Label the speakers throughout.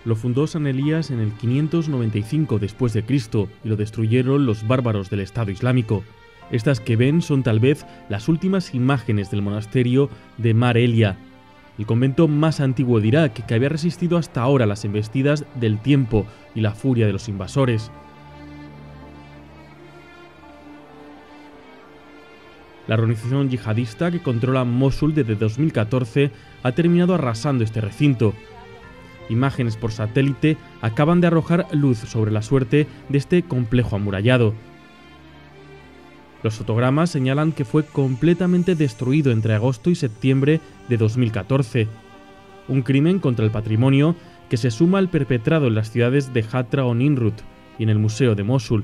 Speaker 1: Lo fundó San Elías en el 595 después de Cristo y lo destruyeron los bárbaros del Estado Islámico. Estas que ven son tal vez las últimas imágenes del monasterio de Mar Elia, el convento más antiguo de Irak, que había resistido hasta ahora las embestidas del tiempo y la furia de los invasores. La organización yihadista que controla Mosul desde 2014 ha terminado arrasando este recinto. Imágenes por satélite acaban de arrojar luz sobre la suerte de este complejo amurallado. Los fotogramas señalan que fue completamente destruido entre agosto y septiembre de 2014. Un crimen contra el patrimonio que se suma al perpetrado en las ciudades de Hatra o Nimrut y en el Museo de Mosul.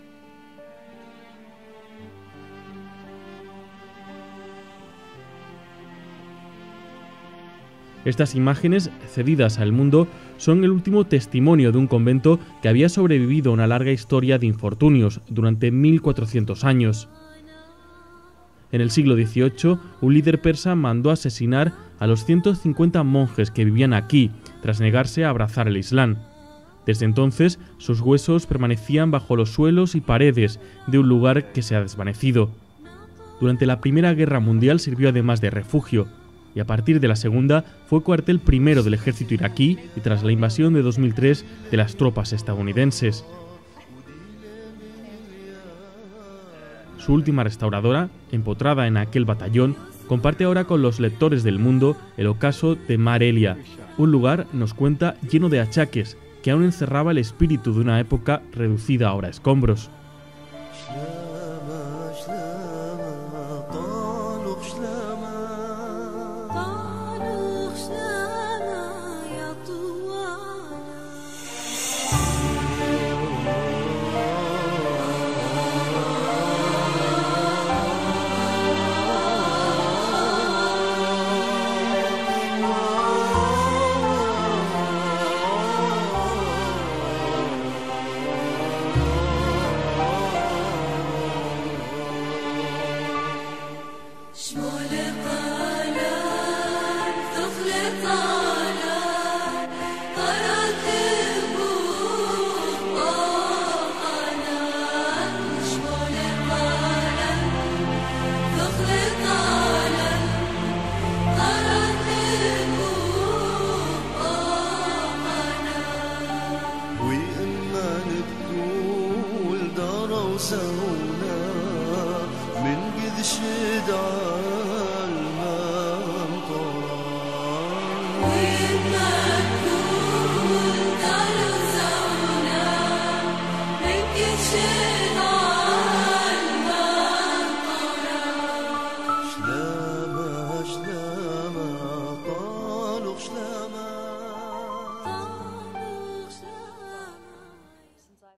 Speaker 1: Estas imágenes, cedidas al mundo, son el último testimonio de un convento que había sobrevivido a una larga historia de infortunios durante 1400 años. En el siglo XVIII, un líder persa mandó asesinar a los 150 monjes que vivían aquí, tras negarse a abrazar el Islam. Desde entonces, sus huesos permanecían bajo los suelos y paredes de un lugar que se ha desvanecido. Durante la Primera Guerra Mundial sirvió además de refugio, y a partir de la Segunda fue cuartel primero del ejército iraquí y tras la invasión de 2003 de las tropas estadounidenses. Su última restauradora, empotrada en aquel batallón, comparte ahora con los lectores del mundo el ocaso de Mar Elia, un lugar, nos cuenta, lleno de achaques, que aún encerraba el espíritu de una época reducida ahora a escombros.